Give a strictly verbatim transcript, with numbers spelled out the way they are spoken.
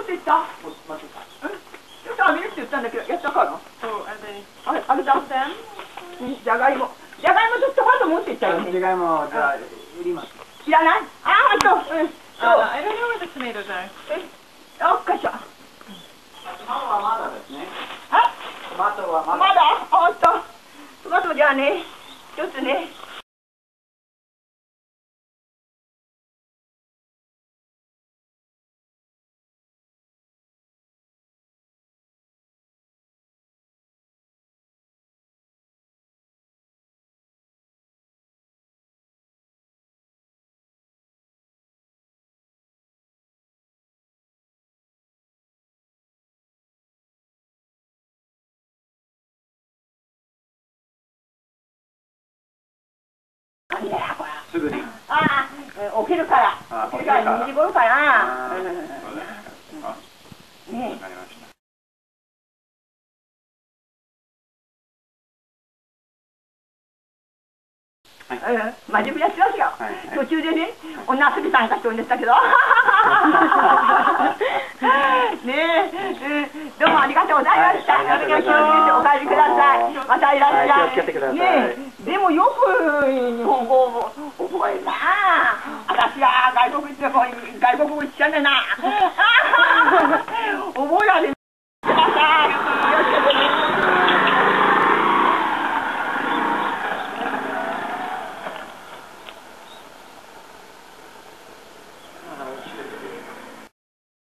って言った？持ってた。ちょっとあげるって言ったんだけど、やったかな？ そう、あれ。 あれ、あげた？じゃがいも。じゃがいもちょっとハート持っていっちゃうよね。 じゃがいも、じゃあ、売ります。 いらない？ああ、ほんと。うん。 I don't know where the tomatoes are. え、あっかしょ。 トマトはまだですね。 あ？ トマトはまだ。 まだ？あ、ほんと。トマトじゃあね、一つね。 すぐに。 ああ、起きるから。起きるからにじごろかな。ねえ。うん、真面目にやってますよ。途中でね、女遊び参加しておんでしたけど。ねえ、どうもありがとうございました。お願いします。お帰りください。またいらっしゃい。 気をつけてください。 ねえ、でもよく日本語を覚えるな。私は外国人の外国語一緒だな。覚えられる。